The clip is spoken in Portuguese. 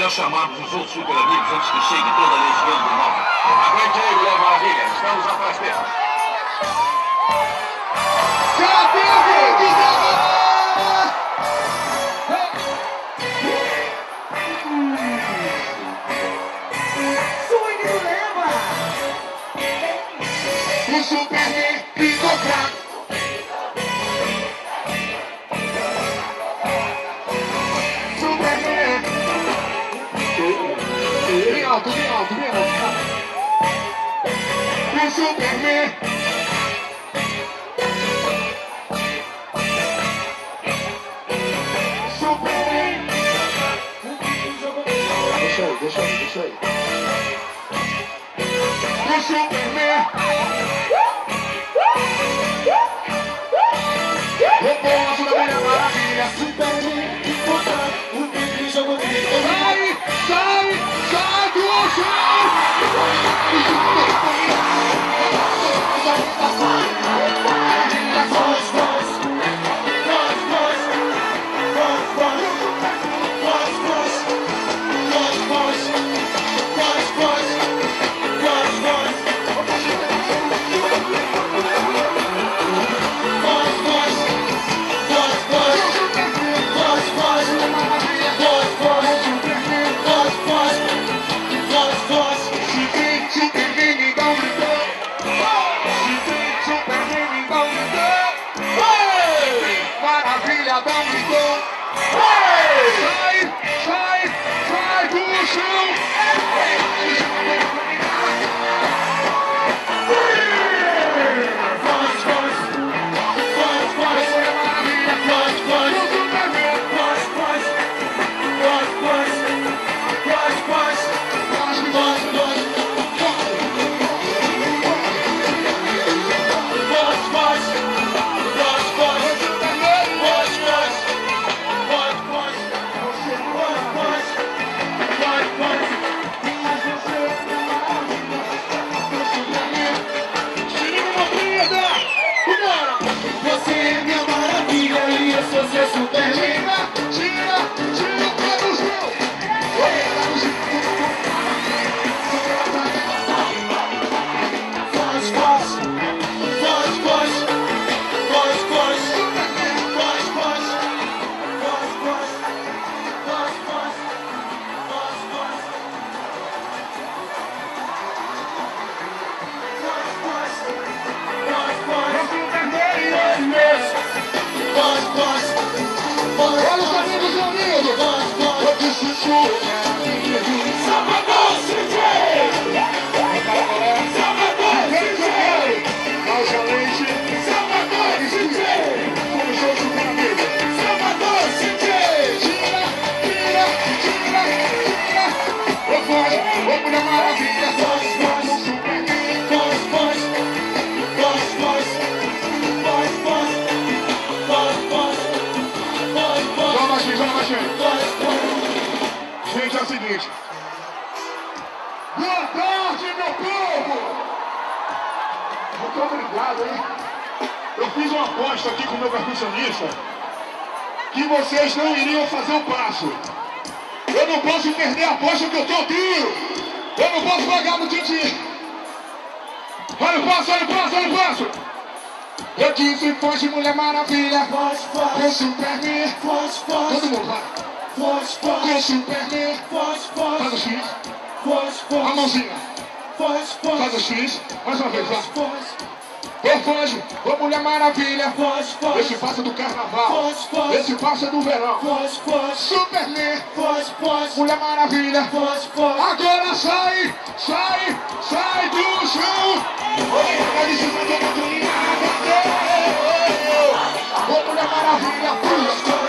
melhor chamarmos os outros super amigos antes que chegue toda a legião do mal. Aguente aí, Mulher Maravilha. Estamos atrás dela. Cadê a grande dama? Sonho do Leva. O Superman ficou fraco. Superman. Bem alto, bem alto, bem alto. O Superman. Deixa aí. O Superman. Roubou a sua Mulher Maravilha. Superman, encontrado. O Pingüim jogou dele. Sai do chão. Sai do chão! Você, minha maravilha, e eu sou seu Superman. Tira o pé do chão. Olha os amigos reunidos. Eu preciso. Salvador City. Salvador City. Nossa leite. Salvador City. Somos todos super amigos. Salvador City. Tira. Eu foge. Ô Mulher Maravilha. Foge. Gente, é o seguinte. Boa tarde, meu povo! Muito obrigado, hein? Eu fiz uma aposta aqui com o meu percussionista que vocês não iriam fazer o passo. Eu não posso perder a aposta que eu tô duro. Eu não posso pagar no Titi. Olha o passo. Eu disse, foge, Mulher Maravilha. Foge, Superman. Todo mundo vai. Foge, Superman. Faz o X. A mãozinha. Faz o X. Mais uma vez, vai. Ô foge, ô Mulher Maravilha. Esse passo é do carnaval. Esse passo é do verão. Superman. Mulher Maravilha. Agora sai do chão. Ele se mandou dominada. Ô Mulher Maravilha.